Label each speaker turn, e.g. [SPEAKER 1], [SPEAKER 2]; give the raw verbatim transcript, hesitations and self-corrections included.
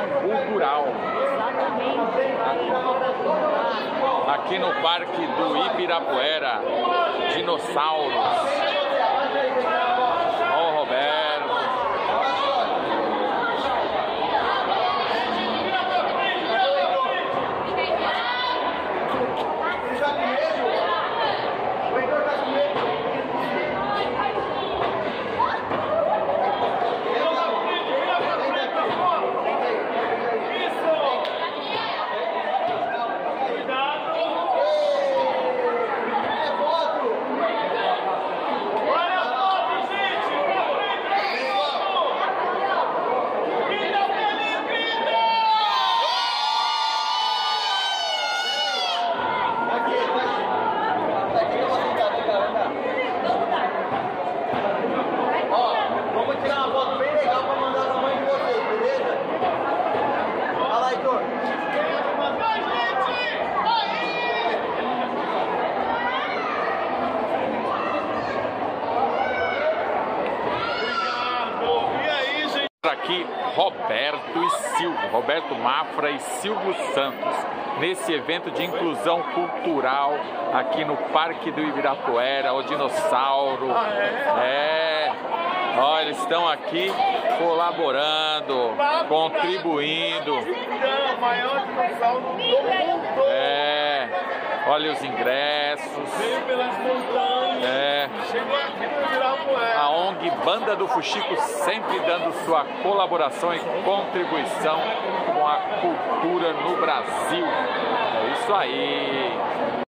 [SPEAKER 1] inclusão cultural. Aqui no Parque do Ibirapuera, dinossauros. Ó o Roberto. Aqui Roberto e Silvio, Roberto Mafra e Silvio Santos, nesse evento de inclusão cultural aqui no Parque do Ibirapuera, o dinossauro. É, olha, eles estão aqui colaborando, contribuindo. É, olha os ingressos. É. A O N G Banda do Fuxico sempre dando sua colaboração e contribuição com a cultura no Brasil. É isso aí.